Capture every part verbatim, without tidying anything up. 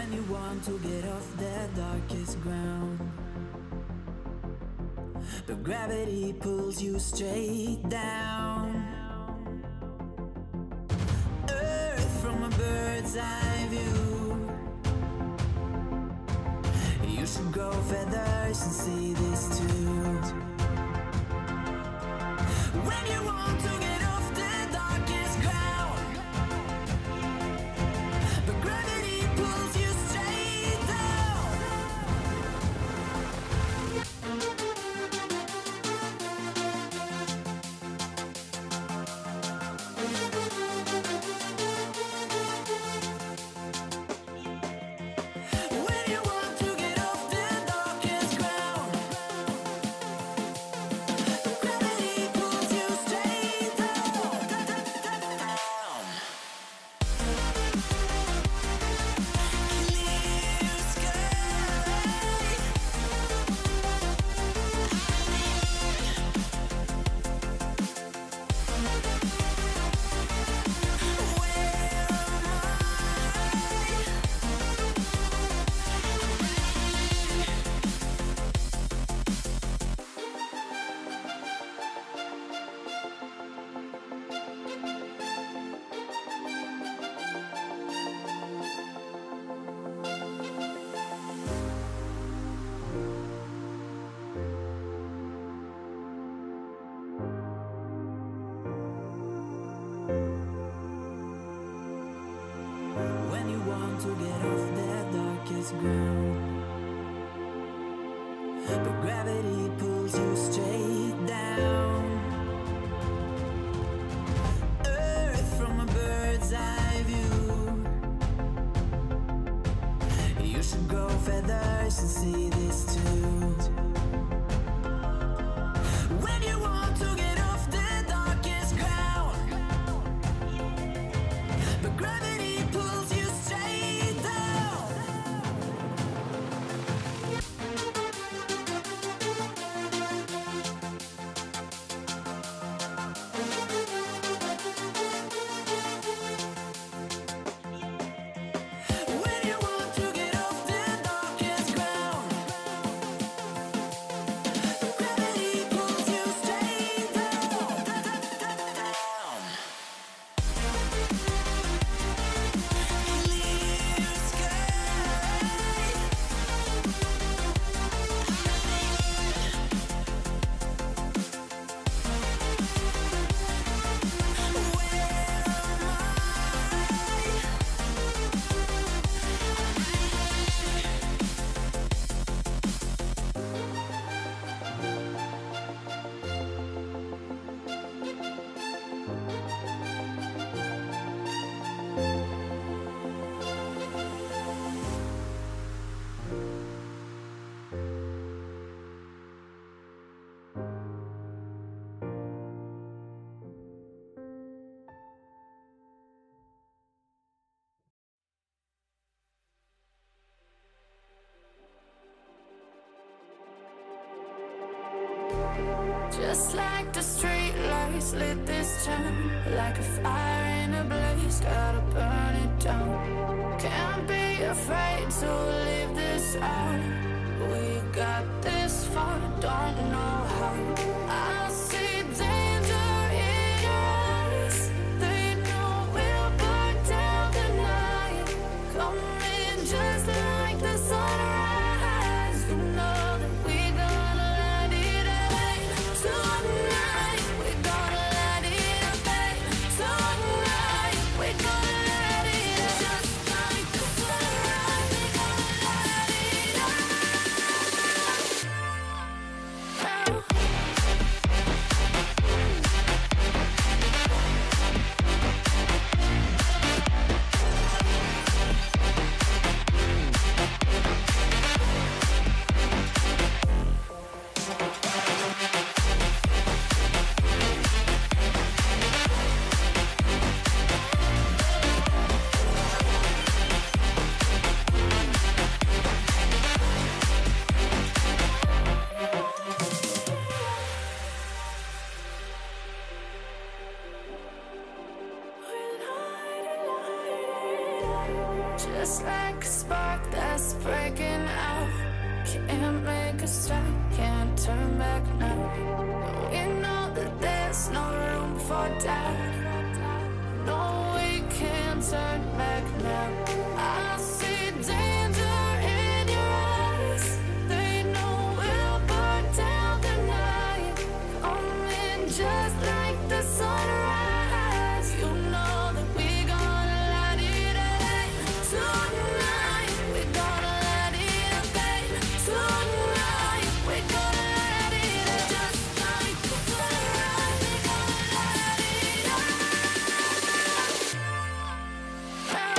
When you want to get off the darkest ground, but gravity pulls you straight down. Earth from a bird's eye view. You should grow feathers and see this too. When you want to get off the darkest ground, but gravity pulls you straight down. When you want to get off the darkest ground, but gravity pulls you straight down. Clear sky. When you want to get off the darkest ground, but gravity pulls you straight down. Earth from a bird's eye view. You should grow feathers and see this too. When you want to get off the darkest ground, but gravity pulls you straight down. When you want to get off the darkest ground, but gravity pulls you straight down. Clear sky. Just like the street lights lit this town, like a fire in a blaze, gotta burn it down. Can't be afraid to leave this out. We got this far, don't know how. I see danger in your eyes. They know we'll burn down the night. Coming just like the sunrise. You know that we're gonna light it up tonight. We're gonna light it up tonight. We're gonna light it up just like the sunrise. We're gonna light it up now. just like a spark that's breaking out. Can't make a stop, can't turn back now. We know that there's no room for doubt. No, we can't turn back now. I see danger in your eyes. They know we'll burn down the night. Coming just like the sunrise. You know that we gonna light it up tonight. We gonna light it up, babe. Tonight we gonna light it up just like the sunrise. We gonna light it up.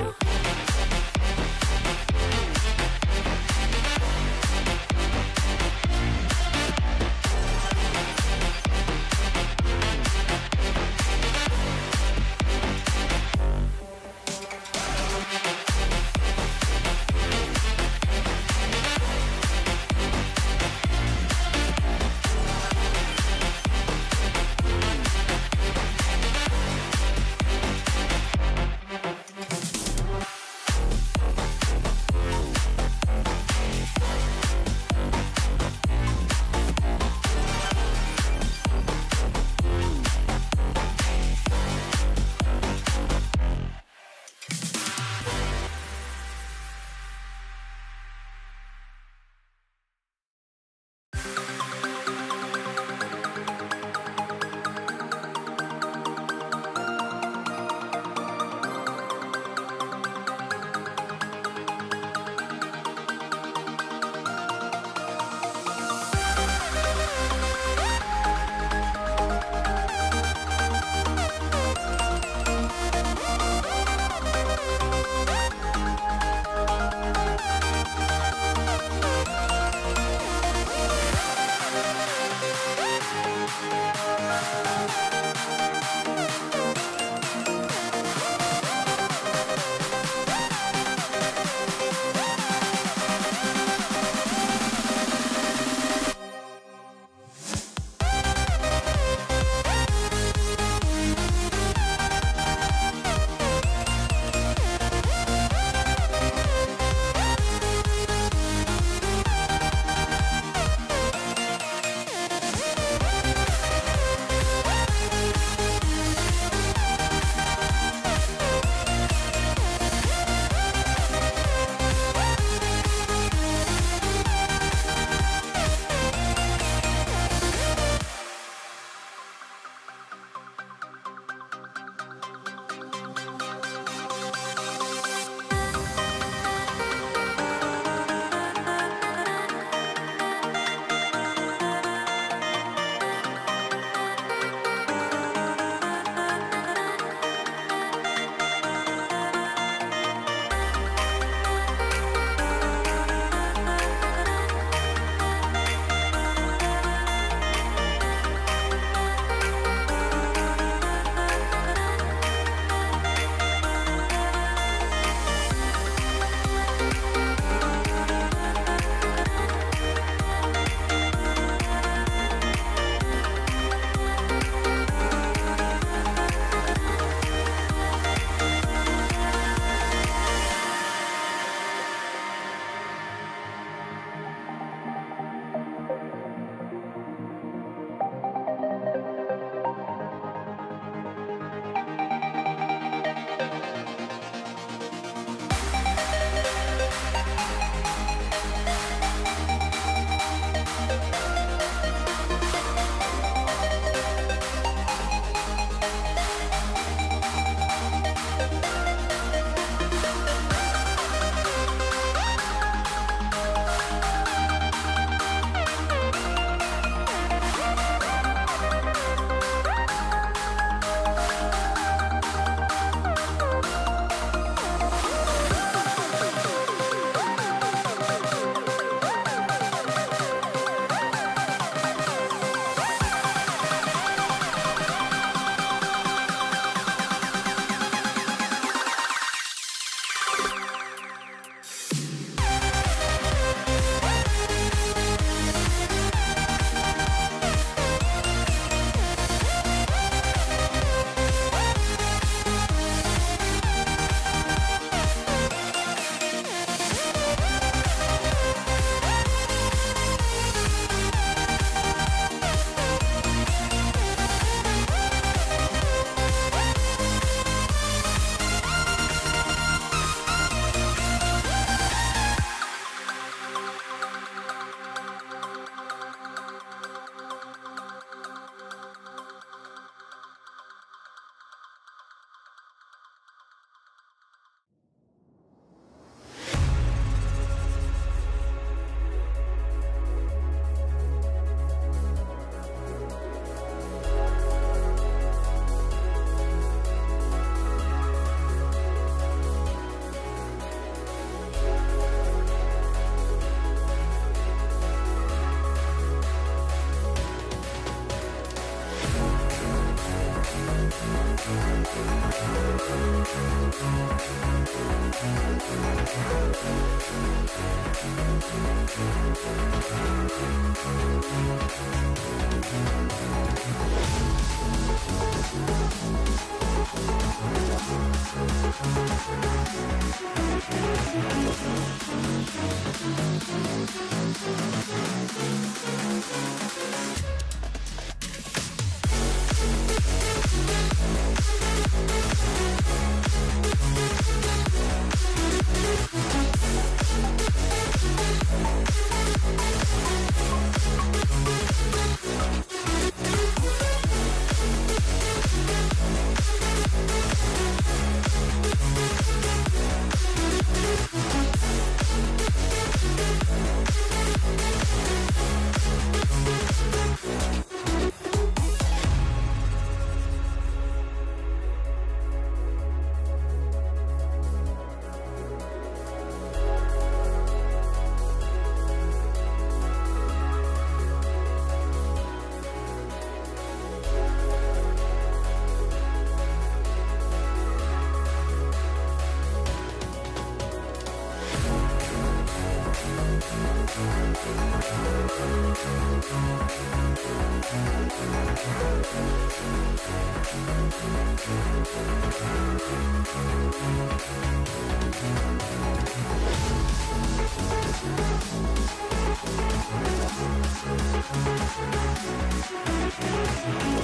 We'll be right back.